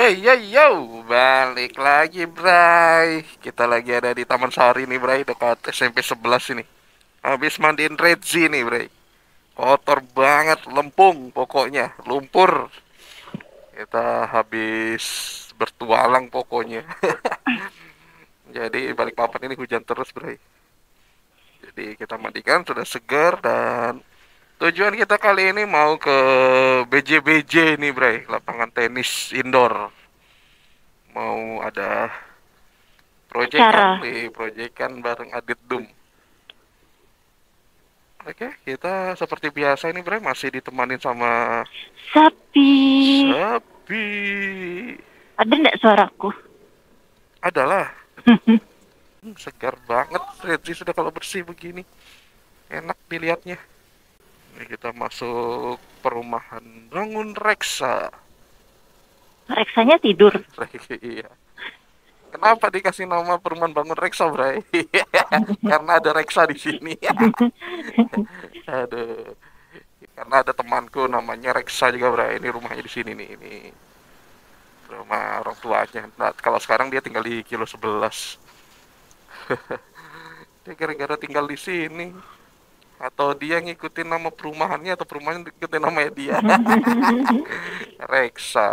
Yo, balik lagi, Bray. Kita lagi ada di Taman Sari nih, Bray, dekat SMP 11 ini. Habis mandiin Redzi nih, Bray. Kotor banget, lempung pokoknya, lumpur. Kita habis bertualang pokoknya. Jadi balik papan ini hujan terus, Bray. Jadi kita mandikan sudah segar dan tujuan kita kali ini mau ke BJ-BJ nih, Bray, lapangan tenis indoor. Mau ada proyekan Cara di proyekan bareng Adit Dum. Oke, kita seperti biasa ini Bre masih ditemanin sama sapi. Sapi. Ada nggak suaraku? Adalah segar banget Redzi sudah kalau bersih begini. Enak dilihatnya. Ini kita masuk perumahan Bangun Reksa. Reksanya tidur. Iya. Kenapa dikasih nama perumahan Bangun Reksa, Bre? Karena ada Reksa di sini. Aduh. Karena ada temanku namanya Reksa juga, Bre. Ini rumahnya di sini nih. Ini rumah orang tuanya. Nah, kalau sekarang dia tinggal di kilo 11. Dia gara-gara tinggal di sini. Atau dia ngikutin nama perumahannya atau perumahan ngikutin namanya dia. Reksa.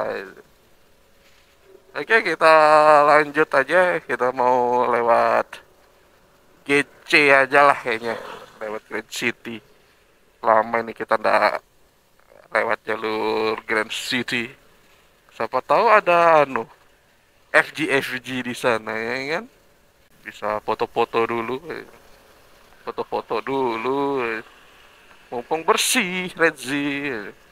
Oke, kita lanjut aja. Kita mau lewat GC aja lah kayaknya. Lewat Grand City. Lama ini kita ndak lewat jalur Grand City. Siapa tahu ada FG di sana ya kan? Bisa foto-foto dulu. Foto-foto dulu. Mumpung bersih, Redzi.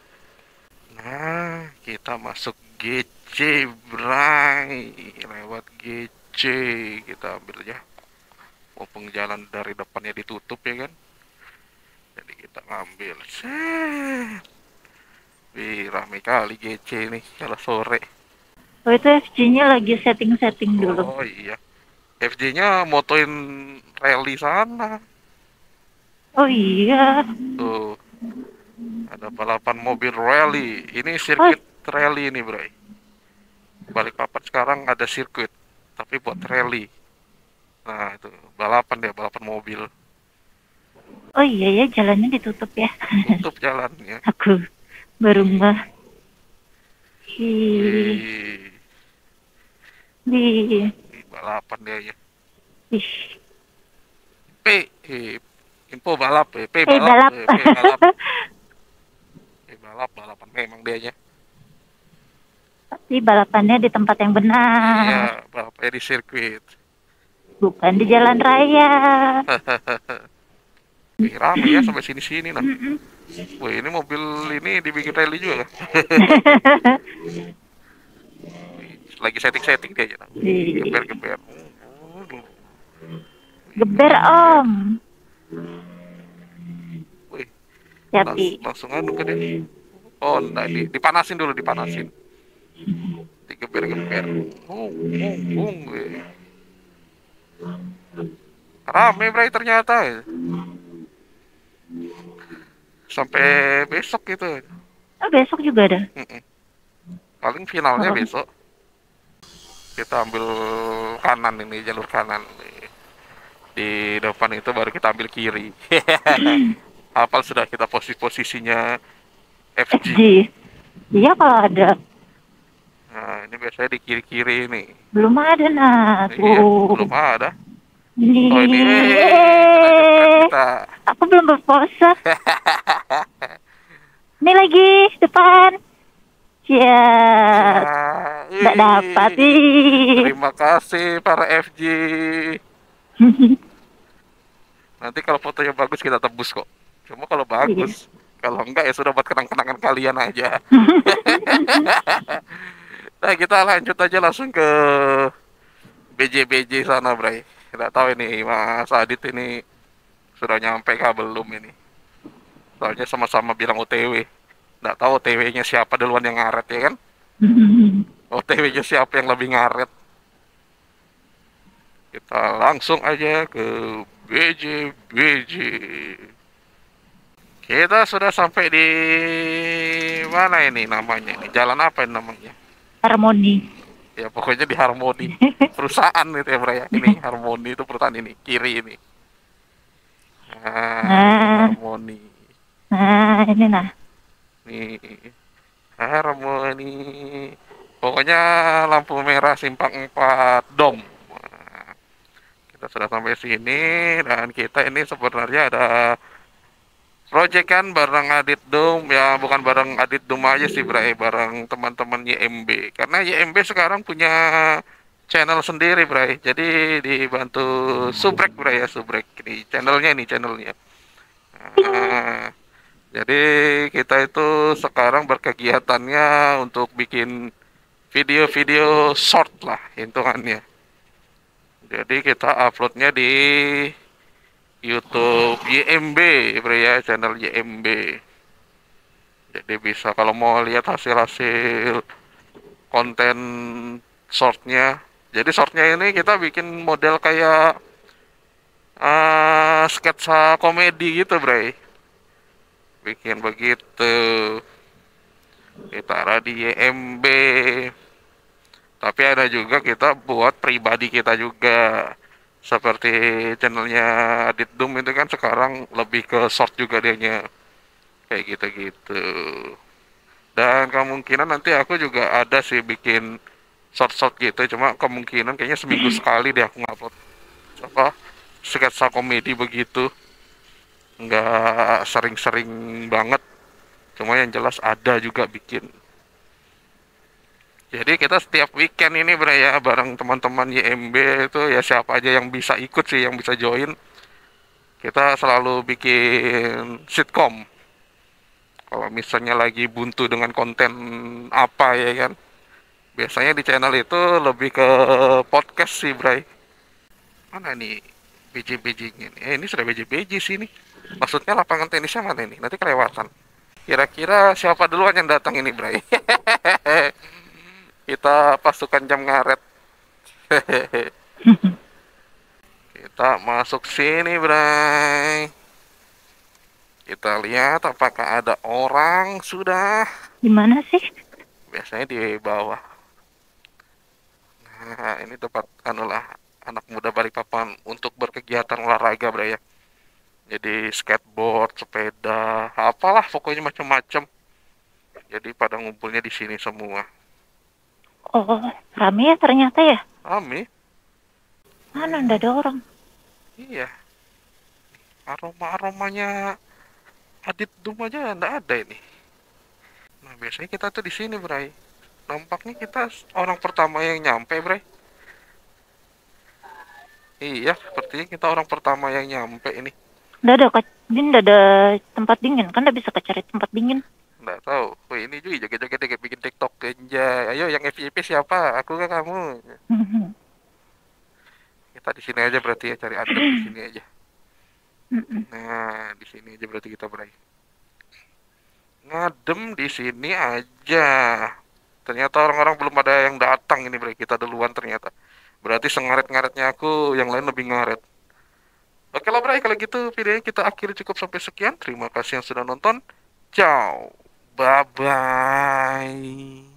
Nah, kita masuk GC, Bray. Lewat GC kita ambil ya. Mumpung jalan dari depannya ditutup ya kan. Jadi kita ngambil. Set. Wih, rame kali GC nih kalau sore. Oh, itu FG-nya lagi setting-setting dulu. Oh iya. FJ-nya motoin rally sana. Oh iya. Tuh, ada balapan mobil rally. Ini Oh, sirkuit rally ini, Bray. Balikpapan sekarang ada sirkuit, tapi buat rally. Nah, itu balapan dia, balapan mobil. oh iya ya, jalannya ditutup ya. Tutup jalannya. Aku baru nggak. Di Wih, di balapan dia ya. ih. Info balap, balap, Balap. balap, balap, balapan memang dia ya. Tapi balapannya di tempat yang Iya, benar, balapnya di sirkuit. bukan di jalan raya. Wih, rame ya sampai sini-sini nah. Wih, ini mobil ini dibikin rally juga kan? Lagi setting-setting dia aja. Nah. Ih, Geber-geber. geber om. Wih, Tapi langsung anu ke deh. Oh, enggak, dipanasin dulu, dipanasin. Digeber-geber. Wih. Rame, Bray, ternyata. Sampai besok gitu. oh, besok juga ada. Mm-mm. Paling finalnya Oh, besok. Kita ambil kanan ini, jalur kanan. Di depan itu baru kita ambil kiri. Hafal sudah kita posisinya FG. FG. Iya kalau ada. Nah, ini biasanya di kiri-kiri nih. Belum ada nah. Iya, Tuh. belum ada. Oh ini, Nih. kena jepret kita. Aku belum berpose. Ini lagi depan. Ya, Ya, nggak dapat ih. nih. Terima kasih para FG. Nanti kalau fotonya bagus kita tebus kok. Cuma kalau Iya. bagus, kalau enggak ya sudah buat kenang-kenangan kalian aja. Nah, kita lanjut aja langsung ke BJ-BJ sana, Bray. Tidak tahu ini Mas Adit ini sudah nyampe kah belum ini. Soalnya sama-sama bilang OTW. Nggak tahu OTW-nya siapa duluan yang ngaret ya kan? OTW-nya siapa yang lebih ngaret. Kita langsung aja ke BJ-BJ. Kita sudah sampai di mana ini namanya? Ini jalan apa ini namanya? Harmoni. Ya pokoknya di Harmoni. Perusahaan itu ya, Bray ya. Ini Harmoni itu perusahaan ini, kiri ini. Nah, ini Nah, Harmoni. nah ini nah. Nih, Harmoni. Pokoknya lampu merah simpang 4 Dom. Nah, kita sudah sampai sini dan kita ini sebenarnya ada proyekan bareng Adit Dum, ya bukan bareng Adit Dum aja sih Bray, bareng teman-teman YMB. Karena YMB sekarang punya channel sendiri Bray. Jadi dibantu Subrek Bray ya, Subrek. Ini channelnya. Nah, jadi kita itu sekarang berkegiatannya untuk bikin video-video short lah hitungannya. Jadi kita uploadnya di YouTube YMB, Bray ya, channel YMB. Jadi bisa kalau mau lihat hasil-hasil konten shortnya. Jadi shortnya ini kita bikin model kayak sketsa komedi gitu, Bray. Bikin begitu. Ditaruh di YMB. Tapi ada juga kita buat pribadi kita juga. Seperti channelnya Adit Doom itu kan sekarang lebih ke short juga dianya. Kayak gitu-gitu. Dan kemungkinan nanti aku juga ada sih bikin short-short gitu, cuma kemungkinan kayaknya seminggu sekali deh aku ngupload apa sketsa komedi begitu, nggak sering-sering banget, cuma yang jelas ada juga bikin. Jadi kita setiap weekend ini ya bareng teman-teman YMB itu ya siapa aja yang bisa ikut sih, yang bisa join, kita selalu bikin sitkom. Kalau misalnya lagi buntu dengan konten apa ya kan, biasanya di channel itu lebih ke podcast sih, Bray. Mana nih BJ-BJ-nya nih? Ini sudah BJ-BJ sih nih. Maksudnya lapangan tenisnya mana nih? Nanti kelewatan. Kira-kira siapa duluan yang datang ini, Bray? Kita pasukan jam ngaret. Kita masuk sini, Bray. Kita lihat apakah ada orang sudah. Gimana sih? Biasanya di bawah. Nah, ini tempat anulah anak muda Balikpapan untuk berkegiatan olahraga, Bray ya. Jadi skateboard, sepeda, apalah pokoknya macam-macam. Jadi pada ngumpulnya di sini semua. Oh, rame ya ternyata ya. Rame, Mana ndak ada orang. iya. Aroma-aromanya Adit Dum aja nggak ada ini. Nah biasanya kita tuh di sini, Bray. Nampaknya kita orang pertama yang nyampe, Bray. Iya, sepertinya kita orang pertama yang nyampe ini. Ndak ada ndak ada tempat dingin kan, ndak bisa kecari tempat dingin. Nggak tahu. Wih ini juga joget-joget deh, bikin TikTok aja. Ayo yang FYP siapa? Aku kan kamu. Kita di sini aja berarti ya, cari adem di sini aja. Nah, di sini aja berarti kita Bray. Ngadem di sini aja. Ternyata orang-orang belum ada yang datang ini Bray. Kita duluan ternyata. Berarti sengaret-ngaretnya aku, yang lain lebih ngaret. Oke lah Bray, kalau gitu videonya kita akhiri cukup sampai sekian. Terima kasih yang sudah nonton. Ciao. Bye-bye.